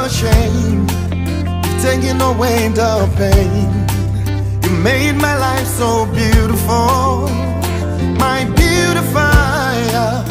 ashamed. You've taken away the pain. You made my life so beautiful.